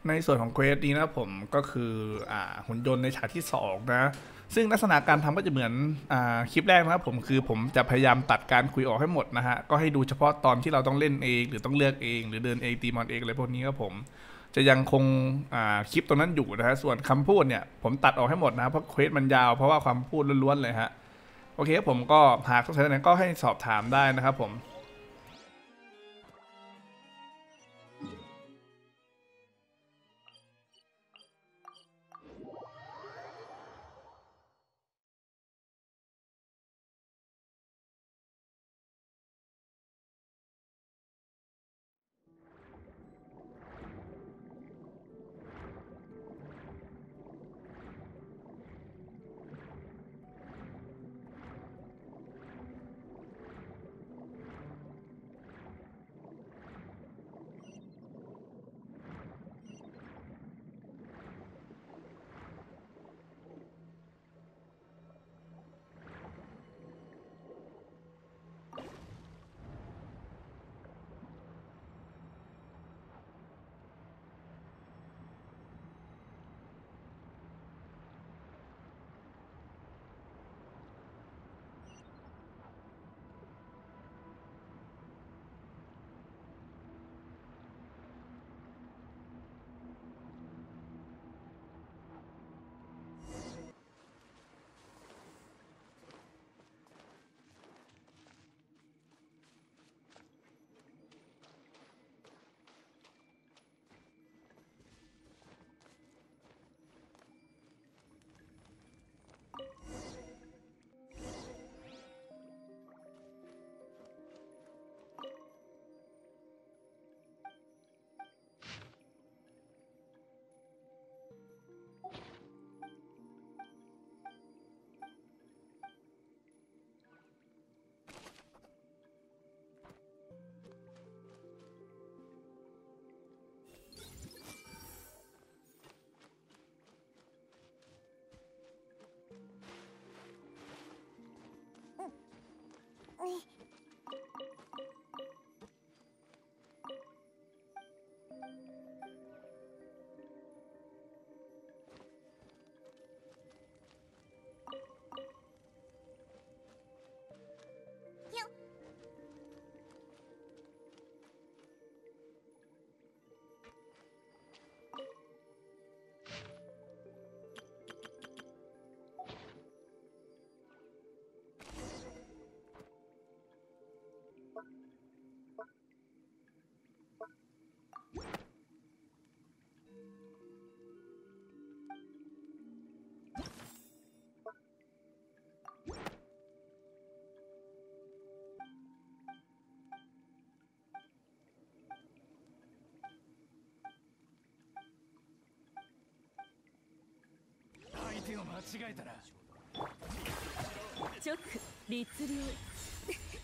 ในส่วนของเควสนี้นะผมก็คือหุ่นยนต์ในฉากที่2นะซึ่งลักษณะการทำก็จะเหมือนคลิปแรกนะครับผมคือผมจะพยายามตัดการคุยออกให้หมดนะฮะก็ให้ดูเฉพาะตอนที่เราต้องเล่นเองหรือต้องเลือกเองหรือเดินเองตีมอนเองอะไรพวกนี้ครับผมจะยังคงคลิปตรงนั้นอยู่นะฮะส่วนคำพูดเนี่ยผมตัดออกให้หมดนะเพราะเควสมันยาวเพราะว่าความพูดล้วนๆเลยฮะโอเคผมก็หากสงสัยอะไรก็ให้สอบถามได้นะครับผม相手を間違えたら直律令